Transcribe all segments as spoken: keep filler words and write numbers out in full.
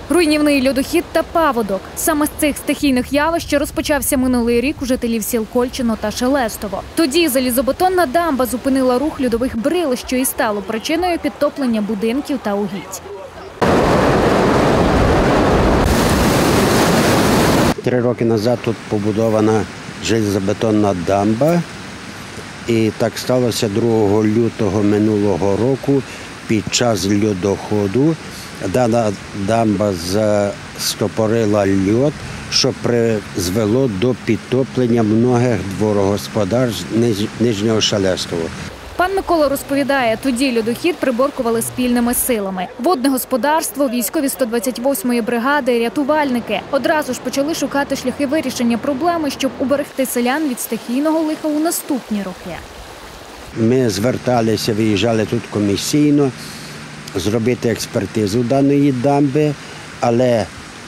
Руйнівний льодохід та паводок. Саме з цих стихійних явищ розпочався минулий рік у жителів сіл Кольчино та Шелестово. Тоді залізобетонна дамба зупинила рух льодових брил, що і стало причиною підтоплення будинків та угідь. Три роки назад тут побудована залізобетонна дамба. І так сталося другого лютого минулого року під час льодоходу. Дана дамба застопорила льод, що призвело до підтоплення многих дворогосподарств Нижнього Шелестова. Пан Микола розповідає, тоді льодохід приборкували спільними силами. Водне господарство, військові сто двадцять восьмої бригади, рятувальники. Одразу ж почали шукати шляхи вирішення проблеми, щоб уберегти селян від стихійного лиха у наступні роки. Ми зверталися, виїжджали тут комісійно, зробити експертизу даної дамби, але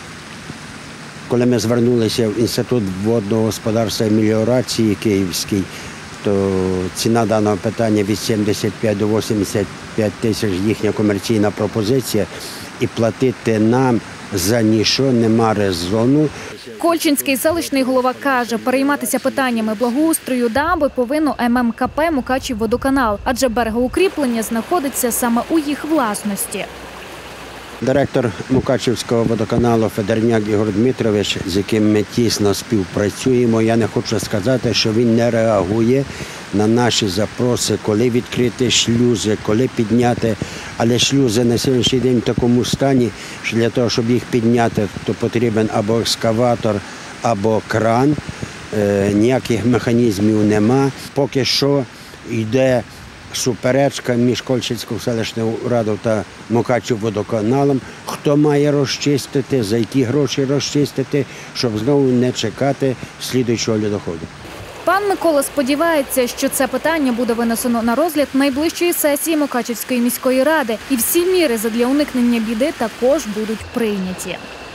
коли ми звернулися в Інститут водного господарства і меліорації Київський, то ціна даного питання від сімдесят п'ять до вісімдесят п'ять тисяч їхня комерційна пропозиція, і платити нам за ніщо нема резону. Кольчинський селищний голова каже, перейматися питаннями благоустрою дамби повинно ем ем ка пе «Мукачівводоканал», адже берегоукріплення знаходиться саме у їх власності. Директор Мукачівського водоканалу Федорняк Ігор Дмитрович, з яким ми тісно співпрацюємо, я не хочу сказати, що він не реагує на наші запроси, коли відкрити шлюзи, коли підняти. Але шлюзи на сьогоднішній день в такому стані, що для того, щоб їх підняти, то потрібен або екскаватор, або кран. Е, ніяких механізмів нема. Поки що йде суперечка між Кольчинською селищною радою та Мукачівводоканалом, хто має розчистити, за які гроші розчистити, щоб знову не чекати слідуючого льодоходу. Пан Микола сподівається, що це питання буде винесено на розгляд найближчої сесії Мукачівської міської ради, і всі міри задля уникнення біди також будуть прийняті.